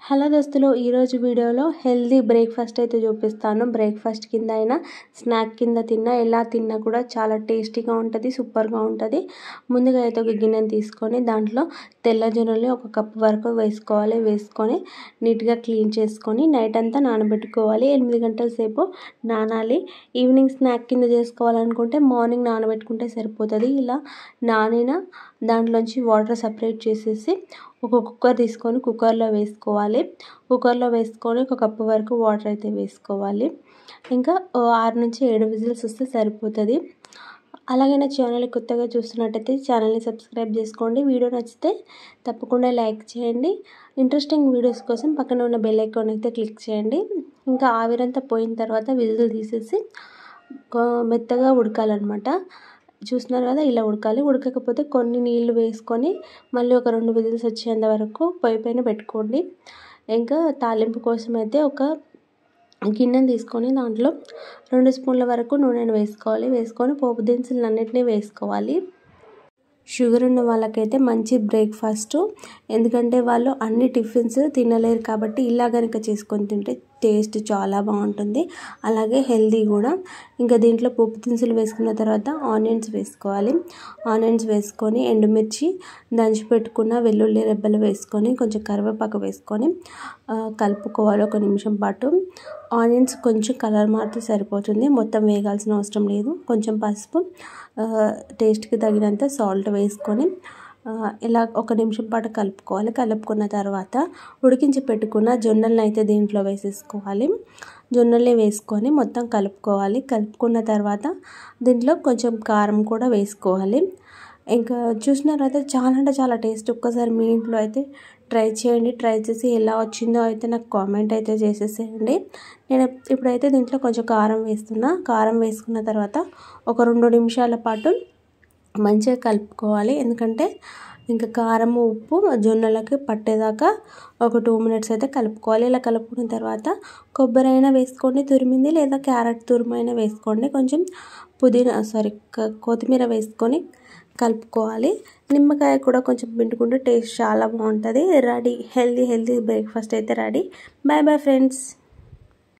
Hello దోస్తులు, ఈరోజు వీడియోలో హెల్దీ బ్రేక్ఫాస్ట్ అయితే చూపిస్తాను. బ్రేక్ఫాస్ట్ కింద అయినా స్నాక్ కింద తిన్నా ఎలా తిన్నా కూడా చాలా టేస్టీగా ఉంటుంది, సూపర్గా ఉంటుంది. ముందుగా అయితే ఒక గిన్నెని తీసుకొని దాంట్లో తెల్ల జొన్నలు ఒక కప్పు వరకు వేసుకొని నీట్గా క్లీన్ చేసుకొని నైట్ అంతా నానబెట్టుకోవాలి. 8 గంటల సేపు నానాలి. ఈవినింగ్ స్నాక్ కింద చేసుకోవాలనుకుంటే మార్నింగ్ నానబెట్టుకుంటే సరిపోతుంది. ఇలా నానిన దాంట్లోంచి వాటర్ సపరేట్ చేసేసి ఒక కుక్కర్ తీసుకొని కుక్కర్లో వేసుకోవాలి. కుక్కర్లో వేసుకొని ఒక కప్పు వరకు వాటర్ అయితే వేసుకోవాలి. ఇంకా 6 నుంచి 7 విజిల్స్ వస్తే సరిపోతుంది. అలాగే నా ఛానల్ కొత్తగా చూస్తున్నట్టయితే ఛానల్ని సబ్స్క్రైబ్ చేసుకోండి. వీడియో నచ్చితే తప్పకుండా లైక్ చేయండి. ఇంట్రెస్టింగ్ వీడియోస్ కోసం పక్కన ఉన్న బెల్ ఐకాన్ అయితే క్లిక్ చేయండి. ఇంకా ఆవిరంతా పోయిన తర్వాత విజిల్ తీసేసి మెత్తగా ఉడకాలన్నమాట. చూస్తున్నారు కదా, ఇలా ఉడకాలి. ఉడకకపోతే కొన్ని నీళ్లు వేసుకొని మళ్ళీ ఒక 2 విజిల్స్ వచ్చేంత వరకు పొయ్యి పైన పెట్టుకోండి. ఇంకా తాలింపు కోసం అయితే ఒక గిన్నెని తీసుకొని దాంట్లో 2 స్పూన్ల వరకు నూనెను వేసుకొని పోపు దినుసులన్నిటినీ వేసుకోవాలి. షుగర్ ఉన్న వాళ్ళకైతే మంచి బ్రేక్ఫాస్ట్, ఎందుకంటే వాళ్ళు అన్ని టిఫిన్స్ తినలేరు కాబట్టి ఇలా కనుక చేసుకొని తింటే టేస్ట్ చాలా బాగుంటుంది, అలాగే హెల్దీ కూడా. ఇంకా దీంట్లో పోపు దినుసులు వేసుకున్న తర్వాత ఆనియన్స్ వేసుకోవాలి. ఆనియన్స్ వేసుకొని ఎండుమిర్చి దంచి పెట్టుకున్న వెల్లుల్లి రెబ్బలు వేసుకొని కొంచెం కరివేపాకు వేసుకొని కలుపుకోవాలి 1 నిమిషం పాటు. ఆనియన్స్ కొంచెం కలర్ మారితే సరిపోతుంది, మొత్తం వేగాల్సిన అవసరం లేదు. కొంచెం పసుపు, టేస్ట్కి తగినంత సాల్ట్ వేసుకొని ఇలా 1 నిమిషం పాటు కలుపుకోవాలి. కలుపుకున్న తర్వాత ఉడికించి పెట్టుకున్న జొన్నలను అయితే దీంట్లో వేసేసుకోవాలి. జొన్నల్ని వేసుకొని మొత్తం కలుపుకోవాలి. కలుపుకున్న తర్వాత దీంట్లో కొంచెం కారం కూడా వేసుకోవాలి. ఇంకా చూసిన తర్వాత చాలా అంటే చాలా టేస్ట్. ఒక్కసారి మీ ఇంట్లో అయితే ట్రై చేయండి. ట్రై చేసి ఎలా వచ్చిందో అయితే నాకు కామెంట్ అయితే చేసేసేయండి. నేను ఇప్పుడైతే దీంట్లో కొంచెం కారం వేస్తున్నా. కారం వేసుకున్న తర్వాత ఒక 2 నిమిషాల పాటు మంచిగా కలుపుకోవాలి. ఎందుకంటే ఇంకా కారం ఉప్పు జొన్నలకి పట్టేదాకా ఒక 2 మినిట్స్ అయితే కలుపుకోవాలి. ఇలా కలుపుకున్న తర్వాత కొబ్బరి అయినా వేసుకోండి తురిమింది, లేదా క్యారెట్ తురిమైనా వేసుకోండి. కొంచెం కొత్తిమీర వేసుకొని కలుపుకోవాలి. నిమ్మకాయ కూడా కొంచెం పిండుకుంటే టేస్ట్ చాలా బాగుంటుంది. రెడీ, హెల్దీ బ్రేక్ఫాస్ట్ అయితే రెడీ. Bye friends.